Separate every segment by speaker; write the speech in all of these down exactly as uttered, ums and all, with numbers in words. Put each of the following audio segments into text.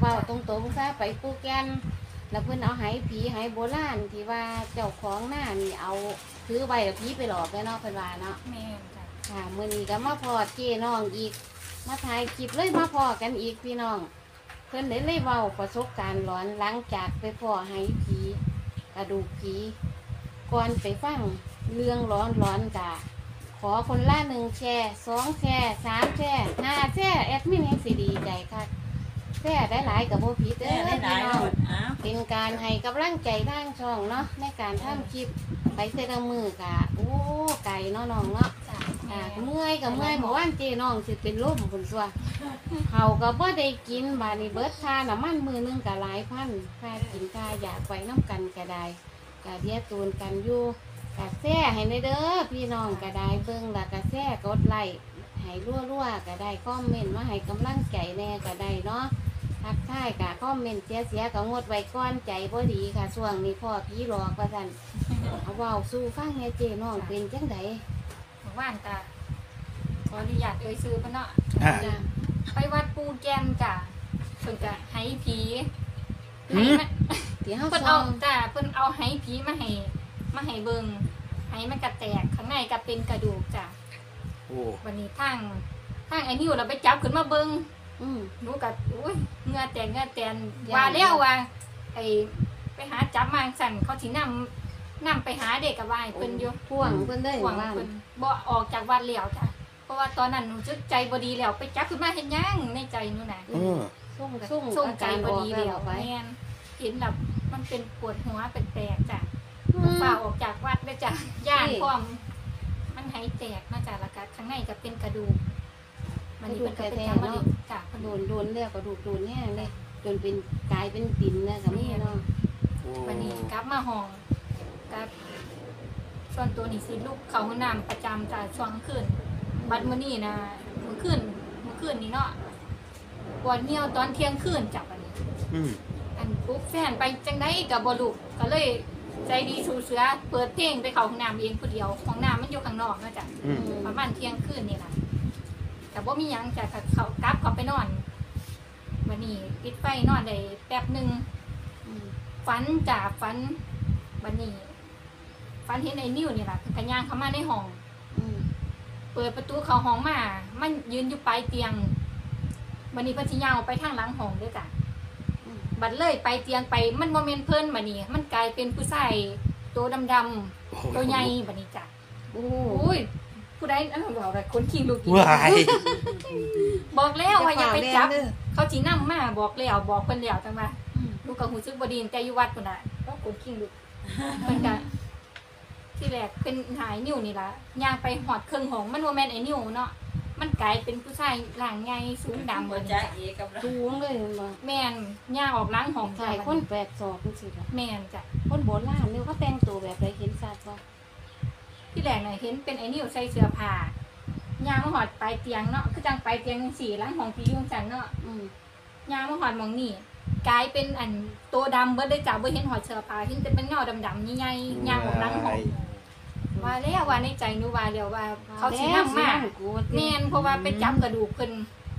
Speaker 1: เว้าตรงๆซะไปปูแกนแล้วเพิ่นเอาไหผีไหโบราณที่ว่าเจ้าของหน้านี่เอาถือไว้แล้วผีไปหลอกแล้วเนาะเพิ่นว่าเนาะ
Speaker 2: แม่นจ้ะ
Speaker 1: ค่ะมื้อนี้ก็มาพอเจ้น้องอีกมาถ่ายคลิปเลยมาพอกันอีกพี่น้องเพิ่นได้เลยเว้าประสบการณ์หลอนหลังจากไปพอไหผีกระดูกผีก่อนไปฟังเรื่องร้อนร้อนกะขอคนละหนึ่งแชร์สองแชร์สามแชร์ห้าแชร์แอดมินยังสิดีใจค่ะแชร์ได้หลายกับโบผีเด้อพี่น้องเป็นการให้กำลังใจทางช่องเนาะในการทำคลิปไปเตะมือกะโอ้ไก่เนาะน้องเนาะอ่าเมื่อยกับเมื่อยบอกว่าเจน้องสิเป็นลมคนซัวเขาก็บ่ได้กินบานี่เบิดค่าน้ำมันมือนึงกะหลายพันค่ากินค่าอยากไปน้ำกันกะได้กะเดียตูนกันอยู่กะแซ่ให้ในเด้อพี่น้องกะได้เบิ่งละกะแซ่กดไลค์ให้รั่วๆกะได้คอมเมนต์มาให้กำลังใจแน่กะได้เนาะทักทายกะคอมเมนต์เสียเสียกะงดไว้ก้อนใจบ่ดีค่ะช่วงนี้พ่อพี่หลอกว่าซั่นเอาเว้าสู้ฟังแน่เจน้องเป็นจังได๋
Speaker 2: ว่านจ้ะขออนุญาตเอ่ยชื่อเพิ่นเนาะไปวัดปูแกนจ้ะเพิ่นก็ให้ผีให้มัน
Speaker 1: ที่เฮา
Speaker 2: เพิ่นเอาจ้ะเพิ่นเอาให้ผีมาให้มาให้เบิ่งให้มันกระแตกข้างในก็เป็นกระดูกจ้ะโอ้วันนี้ทางทางไอ้นิ้วเราไปจับขึ้นมาเบิ่งอือหนูก็อุ้ยเหงื่อแตกเหงื่อแตนว่าแล้วว่าไอ้ไปหาจับมาสั่นเขาสินำนำไปหาเด็กกับว่าเพิ่นอยู่
Speaker 1: พ่วงเพิ่นได้
Speaker 2: พ่วงเพิ่นบ่ออกจากวัดแล้วจ้ะเพราะว่าตอนนั้นหนูจึกใจบ่ดีแล้วไปจับขึ้นมาเฮ็ดหยังในใจหนูน่ะ
Speaker 1: เออส่งส่ง
Speaker 2: ส่งใจบ่ดีแล้วแม่นเห็นแบบมันเป็นปวดหัวเป็นแตกจ้ะฝ่าออกจากวัดได้จ้ะย่านพร้อมมันหายแตกมาจากละกัดข้างในจะเป็นกระดูก
Speaker 1: มันอยู่แท้ๆเนาะจ้ะโดนโดนเลือกกระดูกโดนแห้งเลยจนเป็นกลายเป็นปิ่นนะกับนี่เนาะ
Speaker 2: วันนี้กลับมาห้องกับส่วนตัวนี่สิลูกเขาห้องน้ำประจำจ้ะช่วงคืนบัดมื้อนี้นะมื้อคืนมื้อคืนนี่เนาะปวดเหี่ยวตอนเที่ยงคืนจ้ะบัดนี้อันปุ๊บแฟนไปจังได๋ก็บ่รู้ก็เลยใจดีสู้เสือเปิดเพลงไปเข้าห้องน้ำเองผู้เดียวห้องน้ำมันอยู่ข้างนอกนะจ้ะประมาณเที่ยงคืนนี่ล่ะแต่บ่มีหยังจ้ะเขากลับเขาไปนอนวันนี้ปิดไฟนอนได้แป๊บนึงฝันจ้ะฝันวันนี้ฝันเห็นไอ้นิ้วนี่ล่ะกระย่างเข้ามาในห้องเปิดประตูเข้าห้องมามันยืนอยู่ปลายเตียงวันนี้เพิ่นสิย่างออกไปทางหลังห้องเด้อจ้ะบัดเลยไปเตียงไปมันโมเมนต์เพิ่นบัดนี้มันกลายเป็นผู้ชายตัวดำๆตัวใหญ่บัดนี้จ้ะโอ้ยผู้ใดอันบอกอะไรคนขี้ลูกบอกแล้วว่าอย่าไปจับเขาจีนั่งมาบอกแล้วบอกเพิ่นแล้วจังว่าลูกกับหูซึกบดีนแต่อยู่วัดคนน่ะก็คนขี้ลูกเพิ่นก็ที่แรกเป็นหายนิ้วนี่ล่ะย่างไปหอดเครื่องหงมันโมเมนต์ไอ้นิ้วเนาะมันกลายเป็นผู้ชายหลังใหญ่สูงดำเหมือนจ้ะ
Speaker 1: สูงเลย
Speaker 2: แม่นย่างออกล้างห้อง
Speaker 1: ใช่คนแปดศอกจังซี่ล่ะ
Speaker 2: แม่นจ้ะ
Speaker 1: คนโบราณนี่เขาแต่งตัวแบบไรเห็นชัดบ่
Speaker 2: ที่แรกน่ะเห็นเป็นไอ้นิ้วใส่เสื้อผ้าย่างมาหอดปลายเตียงเนาะคือจังปลายเตียงสี่ล้างห้องพี่ยุ่งจันเนาะอืมย่างมาหอดมองนี่กลายเป็นอันตัวดำเบิดได้จ้ะบ่เห็นหอดเสื้อผ้าเห็นแต่เป็นเงาดำๆใหญ่ๆย่างออกล้างห้องว่าแล้วว่าในใจหนูว่าแล้วว่าเขาสินำมาแม่นเพราะว่าไปจับกระดูกเพิ่น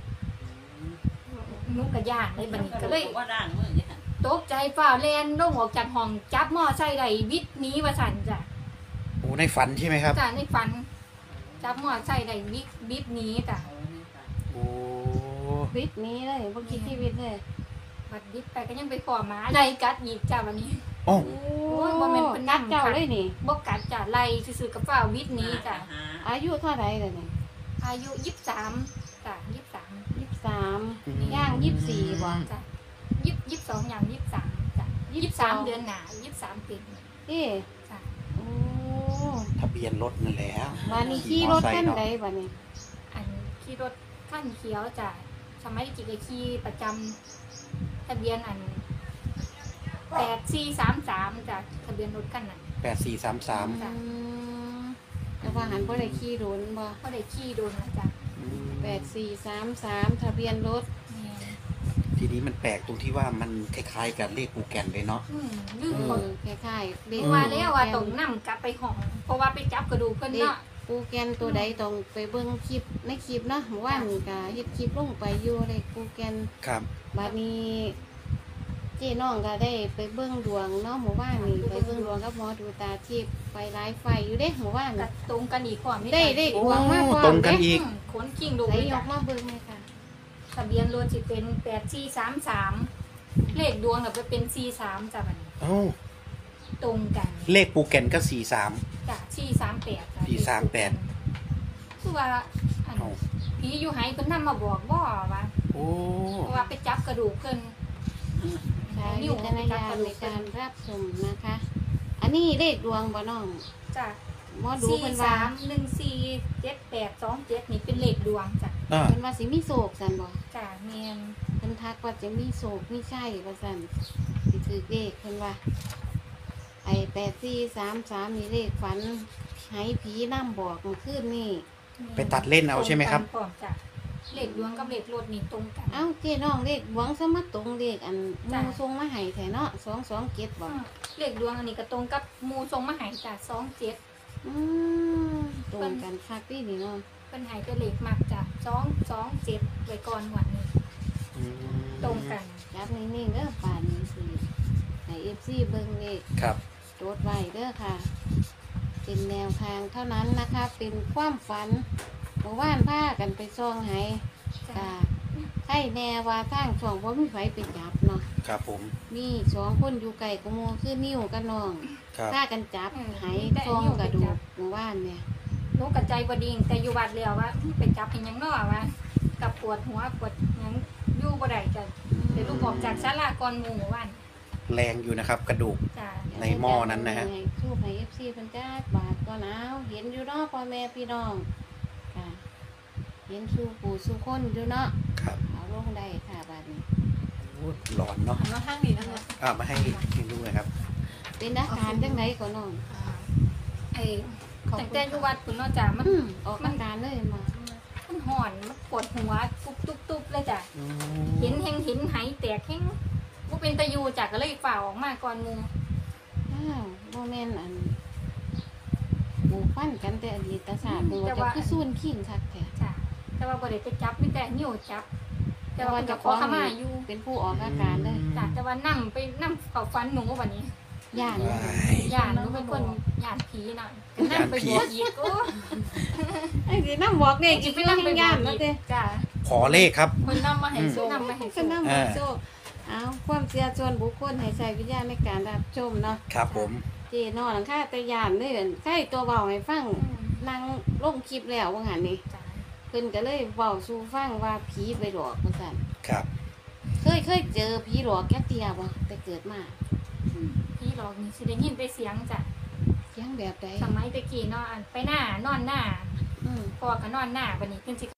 Speaker 2: หนูก็ย่างเลยบัดนี้ก็เลยตกใจฟ้าแล่นลงออกจากห้องจับหม้อใส่ได้วิทย์นี้ว่าซั่นจ้ะ
Speaker 3: โอ้ในฝันใช่ไหมครับ
Speaker 2: จ้ะในฝันจับหม้อใส่ได้วิทย์วิทย์นี้จ้ะ
Speaker 3: โอ้
Speaker 1: วิทย์นี้เลยบ่คิดชีวิตเลย
Speaker 2: บัดวิทย์ไปก็ยังไปขอหมาไล่กัดอีกจ้ะวันนี้
Speaker 3: โอ้
Speaker 2: ยบ่แม่นเพิ่นกัด
Speaker 1: เจ้าเลยนี่
Speaker 2: บ่กัดจ้ะไล่ซื่อๆกับฟ้าวิทย์นี้จ้ะ
Speaker 1: อายุเท่าไหร่ล่ะนี่
Speaker 2: อายุยี่สิบสามจ้ะยี่สิบสาม
Speaker 1: ยี่สิบสามย่างยี่สิบสี่บ่
Speaker 2: จ้ะยี่สิบ ยี่สิบสองย่างยี่สิบสามจ้ะยี่สิบสามเดือนหน้ายี่สิบสามปี
Speaker 1: เอ๊ะ
Speaker 2: จ้ะ
Speaker 1: โอ้
Speaker 3: ทะเบียนรถนั่นแหละ
Speaker 1: วันนี้ขี่รถคันใดบัดนี้
Speaker 2: อันขี่รถคันเขียวจ้ะสมัยจิกขี่ประจำทะเบียนอันแปดสี่สามสามจ้ะทะเบียนรถคันนั้น
Speaker 3: แปดสี่สามสาม
Speaker 2: จ้ะ
Speaker 1: แต่ว่าหันบ่ได้ขี่โดนบ่
Speaker 2: บ่ได้ขี่โดนนะจ้ะ
Speaker 1: แปดสี่สามสามทะเบียนรถ
Speaker 3: ทีนี้มันแปลกตรงที่ว่ามันคล้ายๆกับเลขปูแกนเลยเนาะ
Speaker 2: อืมลืม
Speaker 1: คล้ายๆ
Speaker 2: เด็กว่าแล้วว่าต้องนำกลับไปห้องเพราะว่าไปจับกระดูกเพิ่นเนาะ
Speaker 1: ปูแกนตัวใดต้องไปเบิ่งคลิปในคลิปเนาะว่านก็เฮ็ดคลิปลงไปอยู่เลขปูแกน
Speaker 3: ครับ
Speaker 1: บัดนี้เจ๊น้องก็ได้ไปเบิ่งดวงเนาะหมู่บ้านนี่ไปเบิ่งดวงกับหมอดูตาทิพย์ไปหลายไฟอยู่เด้หมู่บ้าน
Speaker 2: ก็ตรงกันอีกความ
Speaker 1: ได้ได้
Speaker 3: โอ้
Speaker 1: ดวงมาพร้อม
Speaker 3: ตรงกัน
Speaker 1: เด้
Speaker 3: อีก
Speaker 2: ขนกิ้งดู
Speaker 1: ใส่
Speaker 2: เลย
Speaker 1: ย
Speaker 2: จ้ะ
Speaker 1: กมาเบิ่งเลยค่ะ
Speaker 2: ทะเบียนรถสิเป็นแปดสี่สามสามเลขดวงน่ะไปเป็นสี่สามจ้ะบัดนี้
Speaker 3: เอ้า
Speaker 2: ตรงกัน
Speaker 3: เลขปูแกนก็สี่สาม
Speaker 2: จ้ะสี่สามแปดจ้ะ
Speaker 3: สี่สามแปด
Speaker 2: คือว่าอัน
Speaker 3: เอ้า
Speaker 2: ผีอยู่ไหเพิ่นนำมาบอกบ่ว่า
Speaker 3: โอ้
Speaker 2: เพราะว่าไปจับกระดูกเพิ่น
Speaker 1: ใช้วิจารณญาณในการรับชมนะคะ อันนี้เลขดวงบ่น้อง
Speaker 2: จ้ะ
Speaker 1: หมอดู
Speaker 2: สี่
Speaker 1: เพิ่นว่า
Speaker 2: สามหนึ่งสี่เจ็ดแปดสองเจ็ดนี่เป็นเลขดวงจ้ะ
Speaker 3: อ่า
Speaker 1: เพิ่นว่าสิมีโศกซั่นบ่
Speaker 2: จ้ะแม่น
Speaker 1: เพิ่นทักว่าจะมีโศกมีใช่ว่าซั่นสิถือเลขเพิ่นว่า ไอ้แปดสี่สามสามนี่เลขฝันให้ผีนำบอกเมื่อคืนนี่
Speaker 3: ไปตัดเล่นเอาใช่ไหมครับ
Speaker 2: ตงกันพร้อมจ้ะเลขดวงกับเลขรถนี่ตรงกัน
Speaker 1: เอ้าเจ๊น้องเลขหวังสมาตรงเลขอันห
Speaker 2: จ้ะ
Speaker 1: มูทรงมาให้แท้เนาะสองสองเจ็ดบ่
Speaker 2: อืมเลขดวงอันนี้ก็ตรงกับหมูทรงมาใหายจ้ะสองเจ็ด
Speaker 1: อืมตรงกันคักพี่นี่เนาะ
Speaker 2: เป็นใหายตัวเลขมากจ้ะสองสองเจ็ดไว้ก่อนวันนี้
Speaker 3: อืม
Speaker 2: ตรงกัน
Speaker 1: จับนิ่งๆเด้อป่านนี้สิให้เอฟซีเบิ่งเลข
Speaker 3: ครับ
Speaker 1: โจดไว้เด้อค่ะ เป็นแนวทางเท่านั้นนะคะ เป็นความฝันเมื่อวานพากันไปซ่องให้
Speaker 2: จ้ะ
Speaker 1: กะใช่แน่ว่าทางช่องบ่มีไฟไปจับเนาะ
Speaker 3: ครับผม
Speaker 1: มีสองคนอยู่ไกลกับหมู่คือนิ้วกับน้อง
Speaker 3: ครับ
Speaker 1: พากันจับให้ซ่องกระดูกเมื่อวานเนี่ย
Speaker 2: หนูกระใจบดิ่งแต่อยู่วัดแล้วว่าไปจับเป็นหยังน้อวะกับปวดหัวปวดหยังอยู่บ่ได้จ้ะเดี๋ยวลูกออกจากศาลาก่อนหมู่เมื่อวัน
Speaker 3: แรงอยู่นะครับ กระดูก
Speaker 2: จ้ะ
Speaker 3: ในหม้อนั้นนะฮะ
Speaker 1: ให้ทูบให้เอฟซีเพิ่นจ้าบาทก็หนาวเห็นอยู่เนาะพ่อแม่พี่น้องค่ะ เห็นสู่ปู่สู่คนอยู่เนาะ
Speaker 3: ครับ
Speaker 1: เอาลงได้ค่ะบาดนี้
Speaker 3: โอ้หลอนเนาะ
Speaker 2: หันมาทางนี้นะคะ
Speaker 3: อ่ามาให้ให้ดูหนะครับ
Speaker 1: เป็นอาการจังไดก็น้อง
Speaker 2: ไอ้แต่แต่อยู่วัดคุณเนาะจ้ะมัน
Speaker 1: อืมออกอาการเลยมา
Speaker 2: มันห่อนมันปวดหัวตุบตุบตุบเลยจ้ะ
Speaker 3: อื
Speaker 2: เห็น
Speaker 3: ม
Speaker 2: เห็นเห็นไหแตกเห็นว่าเป็นตะยูจ้ะก็เลยฝ่าออกมาก่อนหมู
Speaker 1: อ้าวบ่แม่นอันหมู่ฟันกันแต่อดีตศาสตร์บ่จะคือซูนขิงคักแท้
Speaker 2: จ้ะแต่ว่าบ่ได้ไปจับมีแต่นิ้วจับ แต่ว่าจะขอขมาอยู่
Speaker 1: เป็นผู้ออกอาการเลย
Speaker 2: จ้ะแต่ว่านั่ไปนั่เข้าฟันหนูวันนี้
Speaker 1: ย่าน
Speaker 3: ว้าย
Speaker 2: ย่านหนูเป็นคนย่านผีน่ะนั่ไปบอกอีกโอ้
Speaker 1: ไอ้สินำบอกเลขอีก
Speaker 2: ไป
Speaker 1: เรื่อง
Speaker 2: นำไป
Speaker 1: ย่าน
Speaker 2: บ
Speaker 1: แล้
Speaker 2: อก
Speaker 1: ว
Speaker 2: อี
Speaker 1: เด้
Speaker 2: กจ้ะ
Speaker 3: ขอเลขครับ
Speaker 2: คนนำมาให้โชคนำมาให้
Speaker 1: ก็
Speaker 2: โชคน
Speaker 1: ำบอกโซ่เอาความเสียส่วนบุคคลให้ใช้วิญญาณในการรับชมเนาะ
Speaker 3: ครับผม
Speaker 1: เจนอนหลังคาแต่ยานเลยใกล้ตัวเบาให้ฟังนั่งลงคลิปแล้วว่างั้นนี่
Speaker 2: จ้ะ
Speaker 1: เพิ่นก็เลยเว้าสู่ฟังว่าผีไปหลอกว่าซั่น
Speaker 3: ครับ
Speaker 1: เคยเคยเจอผีหลอกแก่เตียบ่แต่เกิดมา
Speaker 2: พี่หลอกนี่สิได้ยินไปเสียงจ้ะ
Speaker 1: เสียงแบบใด
Speaker 2: สมัยตะกี้เนาะอันไปหน้านอนหน้า
Speaker 1: อืม
Speaker 2: พอก็นอนหน้าบัดนี้เพิ่นสิ